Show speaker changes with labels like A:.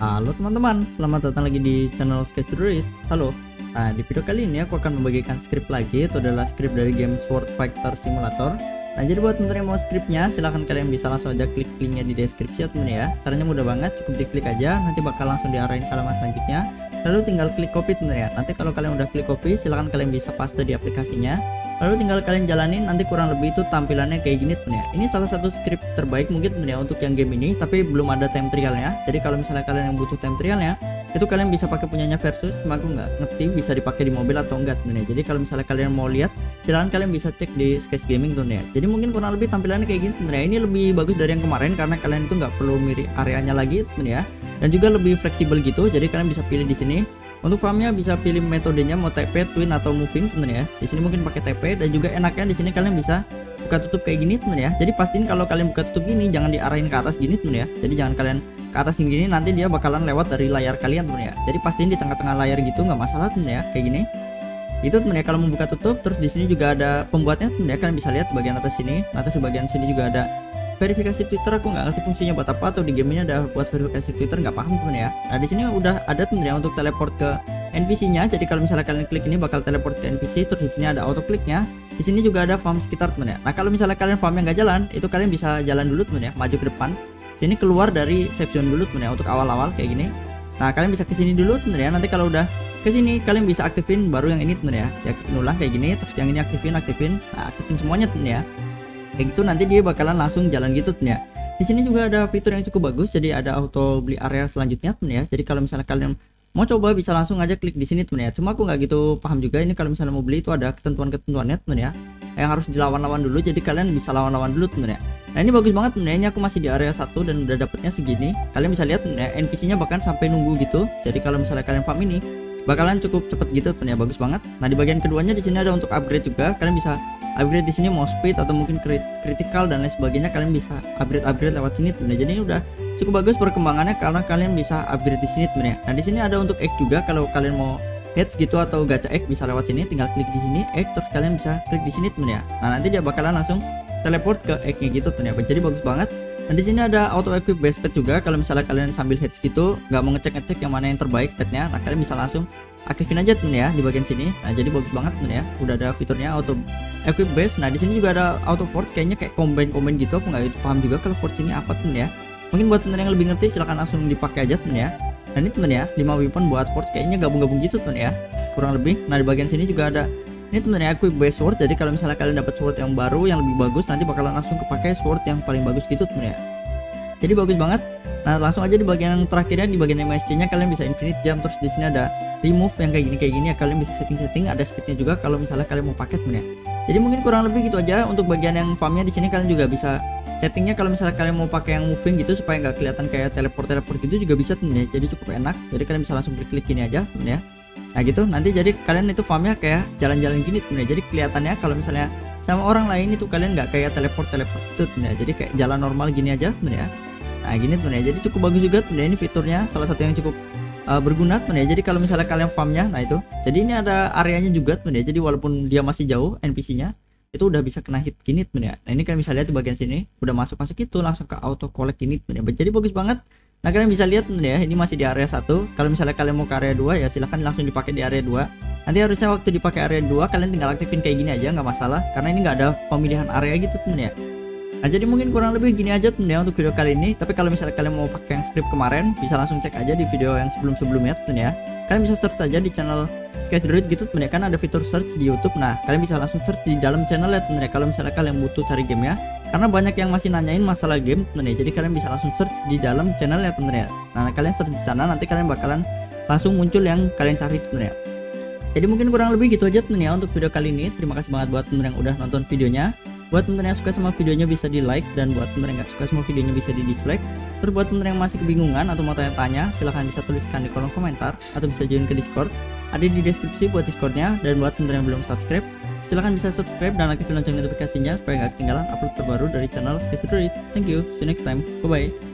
A: Halo teman-teman, selamat datang lagi di channel Sketch Druid. Halo. Nah, di video kali ini aku akan membagikan skrip lagi. Itu adalah skrip dari game Sword Fighter Simulator. Nah, jadi buat teman-teman yang mau skripnya, silahkan kalian bisa langsung aja klik linknya di deskripsi ya teman ya. Caranya mudah banget, cukup diklik aja, nanti bakal langsung diarahin ke halaman selanjutnya. Lalu tinggal klik copy teman ya. Nanti kalau kalian udah klik copy, silahkan kalian bisa paste di aplikasinya. Lalu tinggal kalian jalanin, nanti kurang lebih itu tampilannya kayak gini teman ya. Ini salah satu skrip terbaik mungkin teman ya untuk yang game ini, tapi belum ada time trialnya. Jadi kalau misalnya kalian yang butuh time trialnya, itu kalian bisa pakai punyanya Versus, cuma aku nggak ngerti bisa dipakai di mobil atau enggak teman ya. Jadi kalau misalnya kalian mau lihat, silahkan kalian bisa cek di Sketch Gaming teman ya. Jadi mungkin kurang lebih tampilannya kayak gini teman ya. Ini lebih bagus dari yang kemarin karena kalian itu nggak perlu mirip areanya lagi teman ya. Dan juga lebih fleksibel gitu, jadi kalian bisa pilih di sini. Untuk farmnya bisa pilih metodenya mau TP, twin atau moving teman ya. Di sini mungkin pakai TP dan juga enaknya di sini kalian bisa buka tutup kayak gini teman ya. Jadi pastiin kalau kalian buka tutup gini jangan diarahin ke atas gini teman ya. Jadi jangan kalian ke atas gini, nanti dia bakalan lewat dari layar kalian teman ya. Jadi pastiin di tengah-tengah layar gitu nggak masalah teman ya, kayak gini. Itu teman ya kalau membuka tutup. Terus di sini juga ada pembuatnya teman ya, kalian bisa lihat bagian atas sini. Nah, terus di bagian sini juga ada verifikasi Twitter. Aku nggak ngerti fungsinya buat apa, atau di game ini ada buat verifikasi Twitter, nggak paham teman ya. Nah, di sini udah ada teman ya untuk teleport ke NPC-nya. Jadi kalau misalnya kalian klik ini bakal teleport ke NPC. Terus di sini ada auto kliknya. Di sini juga ada farm sekitar teman ya. Nah, kalau misalnya kalian farmnya nggak jalan, itu kalian bisa jalan dulu teman ya, maju ke depan. Sini keluar dari safe zone dulu teman ya untuk awal-awal kayak gini. Nah, kalian bisa ke sini dulu teman ya. Nanti kalau udah ke sini kalian bisa aktifin baru yang ini teman ya. Diaktifin ulang kayak gini, terus yang ini aktifin. Nah, aktifin semuanya teman ya. Kayak gitu nanti dia bakalan langsung jalan gitu teman ya. Di sini juga ada fitur yang cukup bagus, jadi ada auto beli area selanjutnya teman ya. Jadi kalau misalnya kalian mau coba bisa langsung aja klik di sini teman ya. Cuma aku nggak gitu paham juga ini kalau misalnya mau beli itu ada ketentuan-ketentuannya teman ya. Yang harus dilawan-lawan dulu, jadi kalian bisa lawan-lawan dulu teman ya. Nah, ini bagus banget teman ya. Ini aku masih di area 1 dan udah dapetnya segini. Kalian bisa lihat teman ya, NPC-nya bahkan sampai nunggu gitu. Jadi kalau misalnya kalian farm ini bakalan cukup cepet gitu teman ya, bagus banget. Nah, di bagian keduanya di sini ada untuk upgrade juga. Kalian bisa upgrade di sini mau speed atau mungkin critical dan lain sebagainya, kalian bisa upgrade lewat sini teman ya. Jadi ini udah cukup bagus perkembangannya karena kalian bisa upgrade di sini teman ya. Nah, di sini ada untuk egg juga, kalau kalian mau heads gitu atau gacha egg bisa lewat sini, tinggal klik di sini egg, terus kalian bisa klik di sini teman ya. Nah, nanti dia bakalan langsung teleport ke egg-nya gitu teman ya. Jadi bagus banget. Dan di sini ada auto equip base pet juga. Kalau misalnya kalian sambil heads gitu, nggak mau ngecek yang mana yang terbaik petnya, nah kalian bisa langsung aktifin aja temen ya di bagian sini. Nah, jadi bagus banget temen ya. Udah ada fiturnya auto equip base. Nah, di sini juga ada auto forge, kayaknya kayak combine gitu. Aku nggak paham juga kalau forge ini apa temen ya. Mungkin buat temen yang lebih ngerti silahkan langsung dipakai aja temen ya. Dan ini temen ya, 5 weapon buat forge kayaknya gabung-gabung gitu temen ya, kurang lebih. Nah, di bagian sini juga ada ini temen ya, equip base sword. Jadi kalau misalnya kalian dapat sword yang baru yang lebih bagus, nanti bakalan langsung kepakai sword yang paling bagus gitu temen ya. Jadi bagus banget. Nah, langsung aja di bagian yang terakhirnya, di bagian MSC-nya kalian bisa infinite jump. Terus di sini ada remove yang kayak gini ya, kalian bisa setting, ada speednya juga kalau misalnya kalian mau paket temen ya. Jadi mungkin kurang lebih gitu aja untuk bagian yang farmnya. Di sini kalian juga bisa settingnya kalau misalnya kalian mau pakai yang moving gitu supaya nggak kelihatan kayak teleport gitu juga bisa temen ya. Jadi cukup enak. Jadi kalian bisa langsung klik ini aja temen ya. Nah gitu, nanti jadi kalian itu farmnya kayak jalan-jalan gini temen ya. Jadi kelihatannya kalau misalnya sama orang lain itu kalian nggak kayak teleport itu temen ya. Jadi kayak jalan normal gini aja temen ya. Nah, gini temen ya. Jadi cukup bagus juga temen ya, ini fiturnya salah satu yang cukup berguna temen ya. Jadi kalau misalnya kalian farmnya, nah itu. Jadi ini ada areanya juga temen ya. Jadi walaupun dia masih jauh NPC-nya, itu udah bisa kena hit gini temen ya. Nah, ini kalian bisa lihat di bagian sini udah masuk itu langsung ke auto collect ini temen ya. Jadi bagus banget. Nah, kalian bisa lihat temen ya, ini masih di area 1. Kalau misalnya kalian mau ke area 2 ya silahkan langsung dipakai di area 2. Nanti harusnya waktu dipakai area 2 kalian tinggal aktifin kayak gini aja, nggak masalah karena ini nggak ada pemilihan area gitu temen ya. Nah, jadi mungkin kurang lebih gini aja temen ya untuk video kali ini. Tapi kalau misalnya kalian mau pakai yang script kemarin, bisa langsung cek aja di video yang sebelumnya temen ya. Kalian bisa search aja di channel Sketch Druid gitu temen ya, kan ada fitur search di YouTube. Nah, kalian bisa langsung search di dalam channel ya temen ya, kalau misalnya kalian butuh cari game ya. Karena banyak yang masih nanyain masalah game temen ya. Jadi kalian bisa langsung search di dalam channel ya temen ya. Nah, kalian search di sana, nanti kalian bakalan langsung muncul yang kalian cari temen ya. Jadi mungkin kurang lebih gitu aja temen ya untuk video kali ini. Terima kasih banget buat temen yang udah nonton videonya. Buat temen-temen yang suka sama videonya bisa di like, dan buat temen yang gak suka sama videonya bisa di dislike. Terus buat temen yang masih kebingungan atau mau tanya-tanya, silahkan bisa tuliskan di kolom komentar atau bisa join ke Discord. Ada di deskripsi buat Discordnya. Dan buat temen yang belum subscribe, silahkan bisa subscribe dan aktifkan lonceng notifikasinya supaya gak ketinggalan upload terbaru dari channel Sketch Druid. Thank you, see you next time, bye bye.